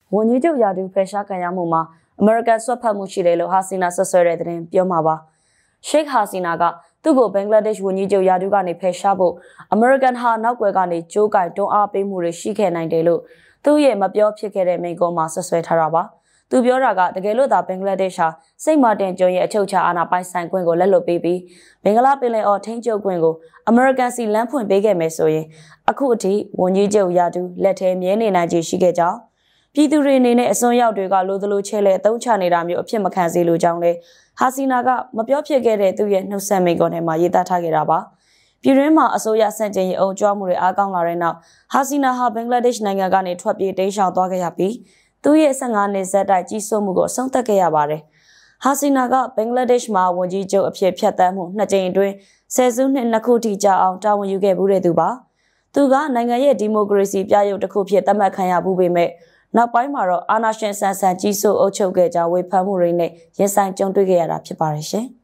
ဝန်ကြီးချုပ်ရာထူးဖယ်ရှားခံရမှုမှာအမေရိကန်ဆွတ်ဖက်မှုရှိတယ်လို့ဟာစီနာဆွဆွဲတဲ့သတင်းပြောမှာပါရှိတ်ဟာစီနာကသူ့ကိုဘင်္ဂလားဒေ့ရှ်ဝန်ကြီးချုပ်ရာထူးကနေဖယ်ရှားဖို့အမေရိကန်ဟာနောက်ွယ်ကနေကြိုးကိုင်တွန်းအားပေးမှုတွေရှိခဲ့နိုင်တယ်လို့သူ့ရဲ့မပြောဖြစ်ခဲ့တဲ့မိန့်ခွန်းမှာဆွဆွဲထားတာပါသူပြောတာကတကယ်လို့သာဘင်္ဂလားဒေ့ရှ်ဟာစိတ်မာတင်ကျွန်းရဲ့အချုပ်ချာအာဏာပိုင်ဆိုင်ခွင့်ကိုလက်လွတ်ပေးပြီးဘင်္ဂလားပင်လယ်အော်ထိန်းချုပ်ခွင့်ကိုအမေရိကန်စီလမ်းဖွင့်ပေးခဲ့မယ်ဆိုရင်အခုအထိဝန်ကြီးချုပ်ရာထူးလက်ထဲမြဲနေနိုင်ခြေရှိခဲ့ကြောင်းပြည်သူတွေအနေနဲ့အစွန်းရောက်တွေကလိုသလိုချဲလဲအသုံးချနေတာမျိုးအဖြစ်မခံစေလိုကြောင်းလဲဟာစီနာကမပြောဖြစ်ခဲ့တဲ့သူ့ရဲ့နှုတ်ဆက်မိန့်ခွန်းထဲမှာရေးသားထားခဲ့တာပါပြည်တွင်းမှာအစိုးရစန့်ကျင်ရေးအုံကြွမှုတွေအားကောင်းလာတဲ့နောက်ဟာစီနာဟာဘင်္ဂလားဒေ့ရှ်နိုင်ငံကနေထွက်ပြေးတိမ်းရှောင်သွားခဲ့ရပြီးသူ့ရဲ့15နှစ်ဆက်တိုက်ကြီးစိုးမှုကိုအဆုံးသတ်ခဲ့ရပါတယ်ဟာစီနာကဘင်္ဂလားဒေ့ရှ်မှာဝန်ကြီးချုပ်အဖြစ်ဖြတ်သန်းမှု2ကြိမ်အတွင်းဆယ်စုနှစ်2ခုထိကြာအောင်တာဝန်ယူခဲ့မှုတဲ့သူပါသူကနိုင်ငံရဲ့ဒီမိုကရေစီပြရုပ်တစ်ခုဖြစ်သတ်မှတ်ခံရမှုပေမဲ့နောက်ပိုင်းမှာတော့အာဏာရှင်ဆန်ဆန်ကြီးစိုးအုပ်ချုပ်ခဲ့ကြဝေဖန်မှုတွေနဲ့ရင်ဆိုင်ကြုံတွေ့ခဲ့ရတာဖြစ်ပါတယ်ရှင်